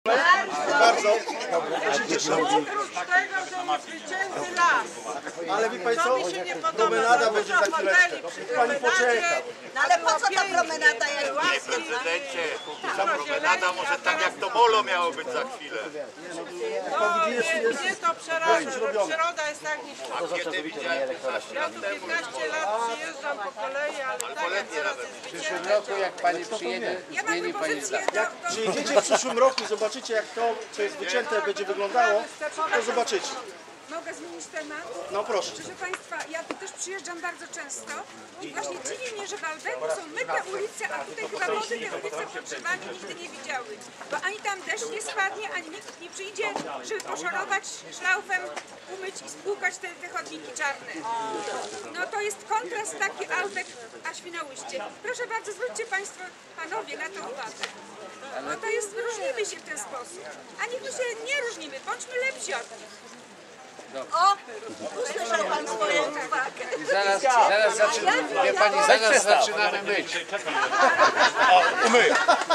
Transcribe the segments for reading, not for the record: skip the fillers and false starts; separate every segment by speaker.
Speaker 1: Bardzo.
Speaker 2: Oprócz tego, że jest wycięty las.
Speaker 1: Ale wie pani
Speaker 2: To
Speaker 1: co?
Speaker 2: mi się nie podoba.
Speaker 1: Promenada będzie za chwileczkę. Pani poczeka.
Speaker 3: No ale po co ta promenada jak
Speaker 4: Panie prezydencie, ta promenada może tak jak to molo miało być za chwilę.
Speaker 2: No, mnie to przeraża, że przyroda jest tak niszczona.
Speaker 4: A kiedy widziałem 15
Speaker 2: Ja
Speaker 4: lat
Speaker 2: tu
Speaker 4: temu,
Speaker 2: 15 lat przyjeżdżam po kolei, ale tak jak teraz jest
Speaker 5: W przyszłym
Speaker 2: wycięte,
Speaker 5: roku, jak pani przyjedzie, zmieni pani zdanie.
Speaker 1: Jak przyjedziecie w przyszłym roku i zobaczycie, jak to, co jest wycięte, będzie wyglądało, to zobaczycie.
Speaker 6: Mogę zmienić temat?
Speaker 1: No proszę.
Speaker 6: Proszę Państwa, ja tu też przyjeżdżam bardzo często i właśnie dziwi mnie, że w Albeku są myte ulice, a tutaj chyba wody te ulice podgrzewane nigdy nie widziały. Bo ani tam deszcz nie spadnie, ani nikt nie przyjdzie, żeby poszorować szlaufem, umyć i spłukać te chodniki czarne. No to jest kontrast taki Albek, a Świnoujście. Proszę bardzo, zwróćcie Państwo, Panowie, na to uwagę. No to jest, różnimy się w ten sposób. A niech my się nie różnimy, bądźmy lepsi od nich.
Speaker 3: O, usłyszał pan swoją uwagę.
Speaker 5: I zaraz zaczynamy, wie pani, zaraz zaczynamy myć.
Speaker 4: umyj.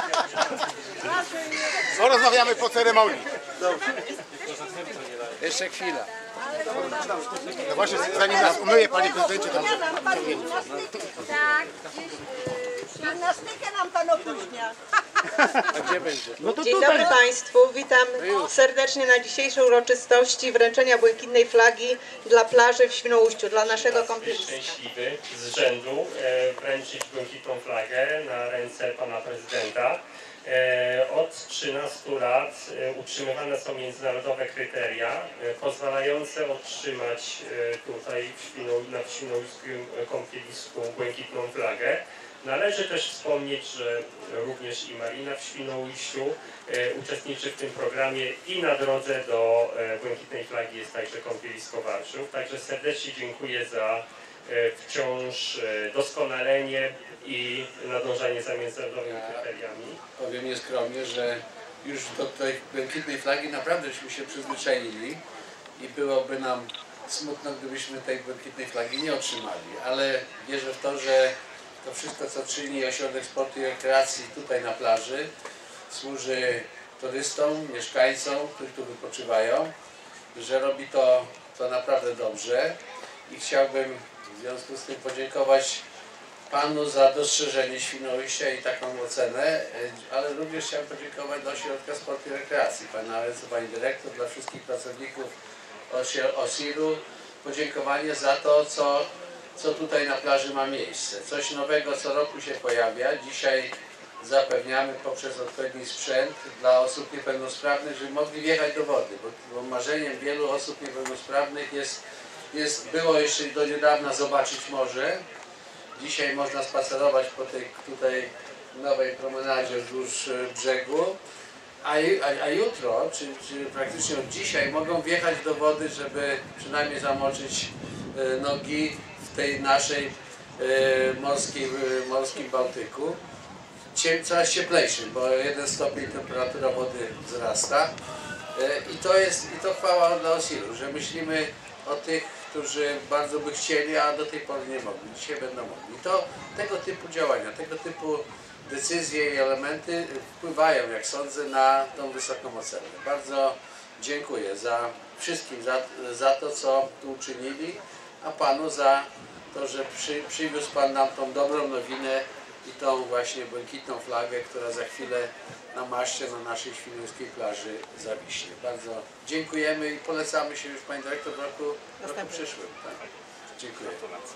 Speaker 4: Porozmawiamy po ceremonii.
Speaker 5: Jeszcze chwila.
Speaker 4: No właśnie, zanim nas umyje, panie prezydencie, tam
Speaker 3: Tak, gimnastykę nam pan opóźnia.
Speaker 5: A gdzie będzie?
Speaker 7: Dzień dobry Państwu, witam serdecznie na dzisiejszej uroczystości wręczenia błękitnej flagi dla plaży w Świnoujściu, dla naszego kąpieliska.
Speaker 8: Szczęśliwy z rzędu wręczyć błękitną flagę na ręce pana prezydenta. Od 13 lat utrzymywane są międzynarodowe kryteria pozwalające otrzymać tutaj w świnoujskim kąpielisku błękitną flagę. Należy też wspomnieć, że również i Marina w Świnoujściu uczestniczy w tym programie i na drodze do błękitnej flagi jest także kąpielisko Warszów. Także serdecznie dziękuję za wciąż doskonalenie i nadążanie za międzynarodowymi kryteriami.
Speaker 5: Powiem nieskromnie, że już do tej błękitnej flagi naprawdę się przyzwyczaili i byłoby nam smutno, gdybyśmy tej błękitnej flagi nie otrzymali, ale wierzę w to, że to wszystko, co czyni Ośrodek Sportu i Rekreacji tutaj na plaży, służy turystom, mieszkańcom, którzy tu wypoczywają, że robi to naprawdę dobrze i chciałbym w związku z tym podziękować Panu za dostrzeżenie Świnoujścia i taką ocenę, ale również chciałem podziękować dla Ośrodka Sportu i Rekreacji, Pani Dyrektor, dla wszystkich pracowników OSIR-u, podziękowanie za to, co tutaj na plaży ma miejsce. Coś nowego co roku się pojawia. Dzisiaj zapewniamy poprzez odpowiedni sprzęt dla osób niepełnosprawnych, żeby mogli wjechać do wody, bo marzeniem wielu osób niepełnosprawnych było jeszcze do niedawna zobaczyć morze. Dzisiaj można spacerować po tej tutaj nowej promenadzie wzdłuż brzegu, a jutro, czy praktycznie od dzisiaj mogą wjechać do wody, żeby przynajmniej zamoczyć nogi w tej naszej morskim Bałtyku. Coraz cieplejszym, bo 1 stopień temperatura wody wzrasta. I to chwała dla OSIR-u, że myślimy o tych, którzy bardzo by chcieli, a do tej pory nie mogli. Dzisiaj będą mogli. To tego typu działania, tego typu decyzje i elementy wpływają, jak sądzę, na tą wysoką ocenę. Bardzo dziękuję wszystkim za to, co tu uczynili, a Panu za to, że przywiózł Pan nam tą dobrą nowinę i tą właśnie błękitną flagę, która za chwilę na maszcie na naszej świnoujskiej plaży zawiśnie. Bardzo dziękujemy i polecamy się już Pani Dyrektor w roku przyszłym. Tak? Dziękuję.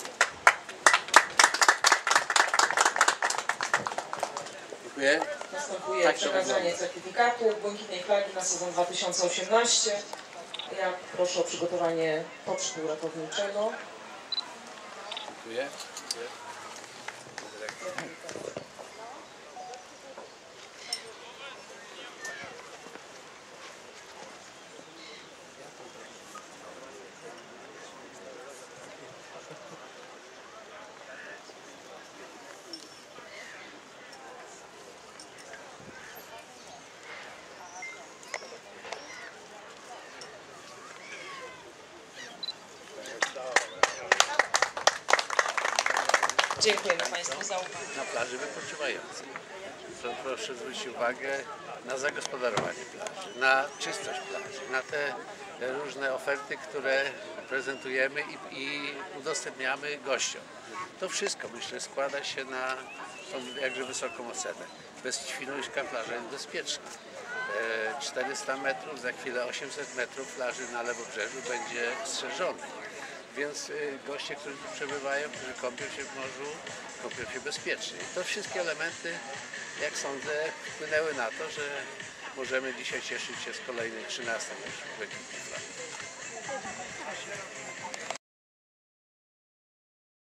Speaker 5: Dziękuję.
Speaker 9: Następuje przekazanie certyfikatu błękitnej flagi na sezon 2018. Ja proszę o przygotowanie pocztu ratowniczego.
Speaker 5: Dziękuję.
Speaker 9: Dziękujemy Państwu za uwagę.
Speaker 5: na plaży wypoczywającej. Proszę zwrócić uwagę na zagospodarowanie plaży, na czystość plaży, na te różne oferty, które prezentujemy i udostępniamy gościom. To wszystko, myślę, składa się na tą jakże wysoką ocenę. Bez Świnoujska plaża jest bezpieczna. 400 metrów, za chwilę 800 metrów plaży na Lewobrzeżu będzie strzeżonych. Więc goście, którzy tu przebywają, którzy kąpią się w morzu, kąpią się bezpiecznie. To wszystkie elementy, jak sądzę, wpłynęły na to, że możemy dzisiaj cieszyć się z kolejnej 13. już błękitnej flagi.